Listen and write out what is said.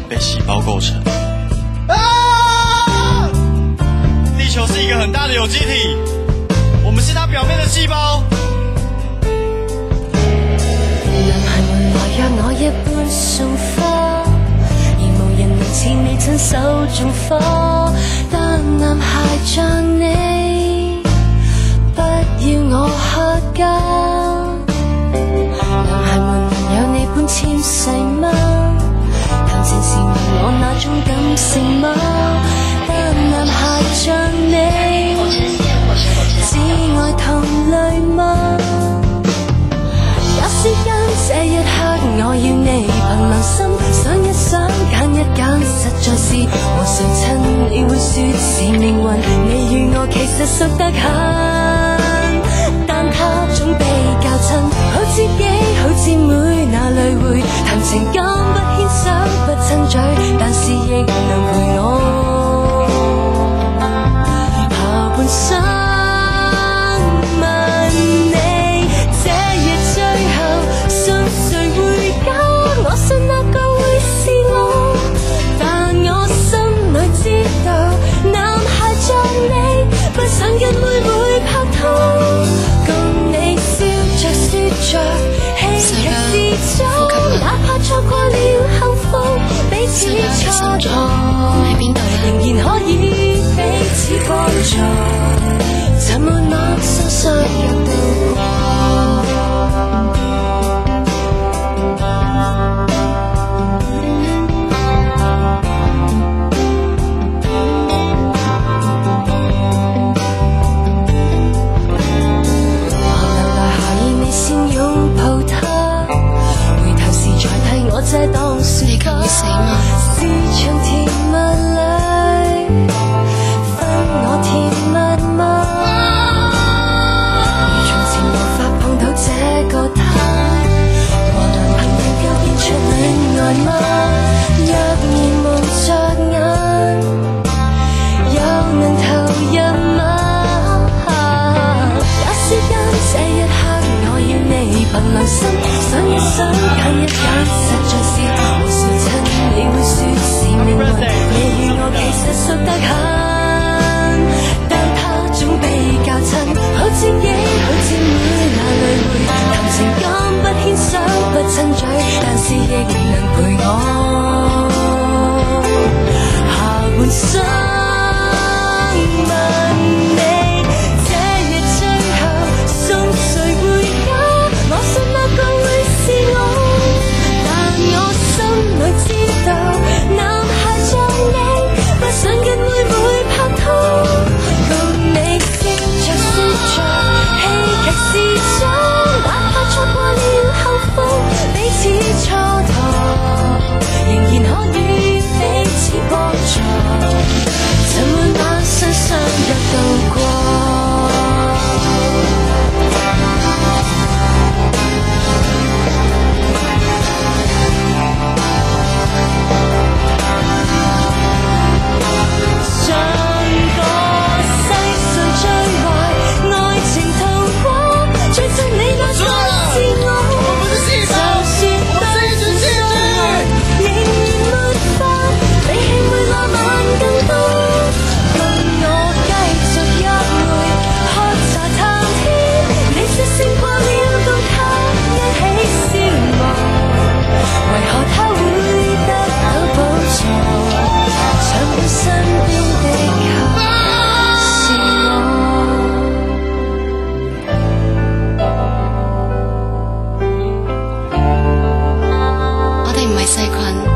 被细胞构成。地球是一个很大的有机体，我们是它表面的细胞。 男孩們來約我一般送花，而無人能似你親手種花。但男孩像你，不要我客家。男孩們能有你般纖細嗎？談情時問我那種感性嗎？但男孩像你，只愛同類嗎？假使間這一刻我要你憑良心想一想揀一揀，實在是和誰親你會說是命運。你與我其實熟得很，但他總比較親，好知己好姊妹那類會談情感不牽手不親嘴，但是亦能陪我下半生。我信那個會是我，但我心裏知道，男孩像你，不想跟妹妹拍拖，共你笑着說着，戲劇是種，哪怕錯過了幸福，彼此蹉跎，仍然可以彼此幫助，怎麼那生相約度過。我這當説你夠死嗎？是場甜蜜裏分我甜蜜嗎？如從前無法碰到這個他，和男朋友又變出戀愛嗎？若然蒙着眼，又能投入嗎？假使間這一刻我要你憑良心想一想揀一揀，實在是無誰親你會說是命運。你與我其實熟得很，但他總比較親，好知己好姊妹那類會談情感不牽手不親嘴，但是亦能陪我下半生。問你這夜最後送誰回家？我信那個會是我，但我心裏知道，男孩像你，不想跟妹妹拍拖，共你笑着說着，戲劇是種，哪怕錯過了幸福，彼此蹉跎，仍然可以彼此幫助，怎會晚上相約度過。 細菌，